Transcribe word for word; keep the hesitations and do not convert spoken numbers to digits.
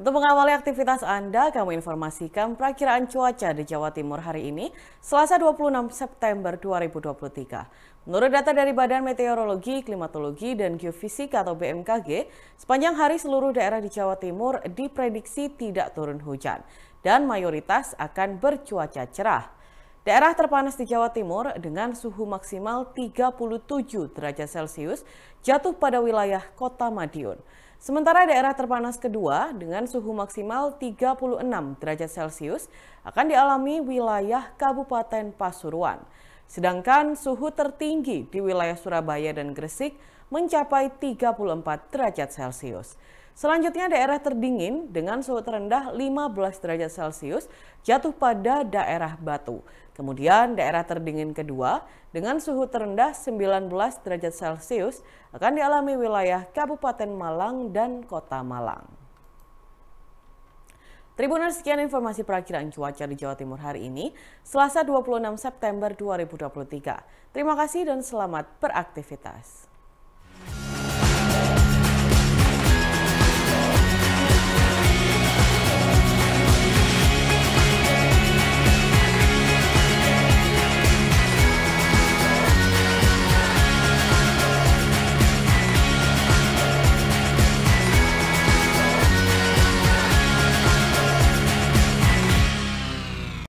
Untuk mengawali aktivitas Anda, kami informasikan perakiraan cuaca di Jawa Timur hari ini, Selasa dua puluh enam September dua ribu dua puluh tiga. Menurut data dari Badan Meteorologi, Klimatologi, dan Geofisika atau B M K G, sepanjang hari seluruh daerah di Jawa Timur diprediksi tidak turun hujan dan mayoritas akan bercuaca cerah. Daerah terpanas di Jawa Timur dengan suhu maksimal tiga puluh tujuh derajat Celcius jatuh pada wilayah Kota Madiun. Sementara daerah terpanas kedua dengan suhu maksimal tiga puluh enam derajat Celcius akan dialami wilayah Kabupaten Pasuruan. Sedangkan suhu tertinggi di wilayah Surabaya dan Gresik mencapai tiga puluh empat derajat Celcius. Selanjutnya daerah terdingin dengan suhu terendah lima belas derajat Celcius jatuh pada daerah Batu. Kemudian daerah terdingin kedua dengan suhu terendah sembilan belas derajat Celcius akan dialami wilayah Kabupaten Malang dan Kota Malang. Tribuners, sekian informasi perakiraan cuaca di Jawa Timur hari ini, Selasa dua puluh enam September dua ribu dua puluh tiga. Terima kasih dan selamat beraktivitas.